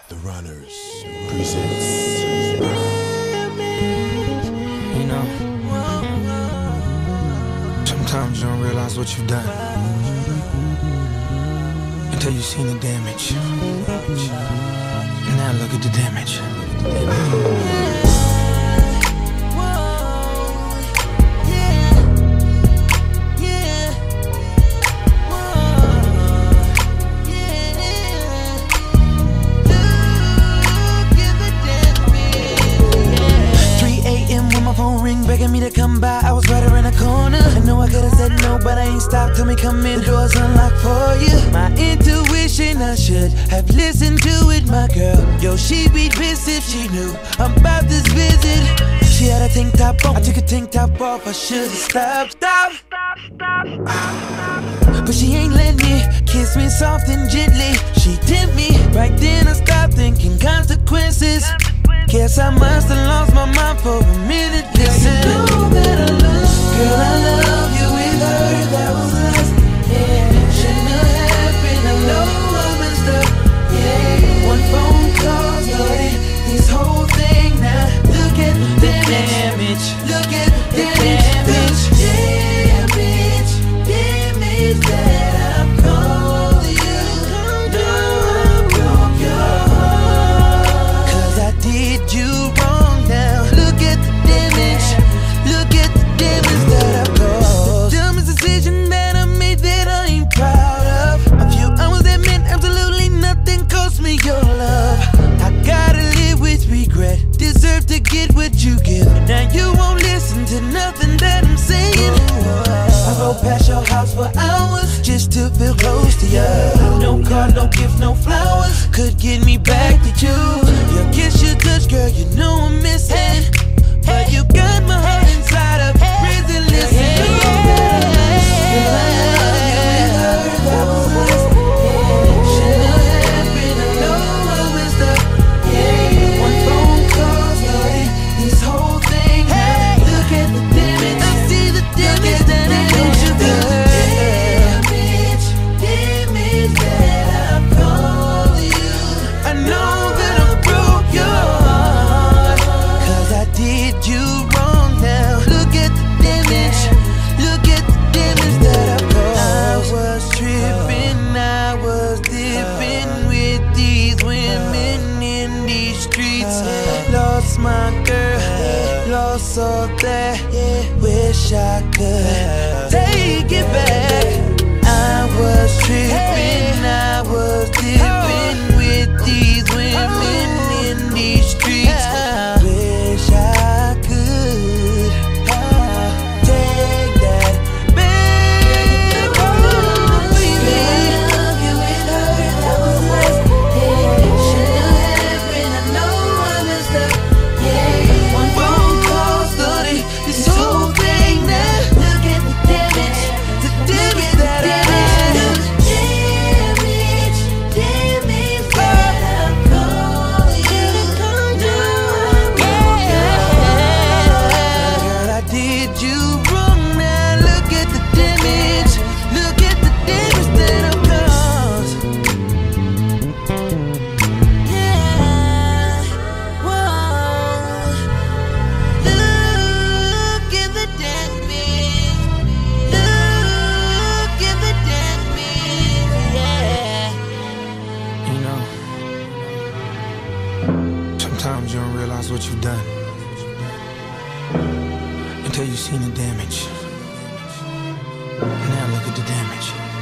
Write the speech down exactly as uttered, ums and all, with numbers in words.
The Runners presents. You know, sometimes you don't realize what you've done until you've seen the damage. Now look at the damage. Begging me to come by, I was right around the corner. I know I could've said no, but I ain't stopped. Tell me come in, the door's unlocked for you. My intuition, I should have listened to it, my girl. Yo, she'd be pissed if she knew about this visit. She had a tank top on, I took a tank top off. I should've stopped, stop, stop, stop, stop. But she ain't let me kiss me soft and gently. She tempt me, right then I stopped thinking consequences. Guess I must have lost my mind for a minute. Listen, you know that I love, girl, I love you with her. That was us, yeah. Shouldn't have happened. I know I messed up, yeah. One phone call started this whole thing. Now look at the damage. Look at the damage. Damage, damage that I've caused you. Know I broke your heart, 'cause I did you wrong. Now look at the damage. Look at the damage that I've caused. The dumbest decision that I made that I ain't proud of. A few hours that meant absolutely nothing cost me your love. I gotta live with regret. Deserve to get what you give. Now you won't listen to nothing that I'm saying. I rode past your house for hours just to feel close to you. No card, no gift, no flowers could get me back to you. Your kiss, your touch, girl, you know I'm missing. But you got my heart inside a prison. Listen, girl, I love you with her. That was us, yeah. Shouldn't have happened. I know I messed up, yeah. One phone call started this whole thing. Now look at the damage. I see the damage that I did you, girl. Damage, damage that I've caused you. I know that I broke your heart, 'cause I did you wrong. Now look at the damage. Look at the damage that I've caused. I was tripping, I was dipping with these women in these streets. Lost my girl, lost all that. Wish I could take it back. I was tripping, I was dipping with these women in these streets. Wish I could take that back. Oh, baby, I love you with her. That was us, yeah. Shouldn't have happened. I know I messed up, yeah. One phone call started this whole thing. Now look at the damage, the damage that I did. Damage, damage that I've caused you. Now I broke your heart. Girl, I did you wrong. Now look at the damage. Look at the damage that I've caused. Yeah, whoa. Look at the damage. Look at the damage, yeah. You know, sometimes you don't realize what you've done until you've seen the damage. Now look at the damage.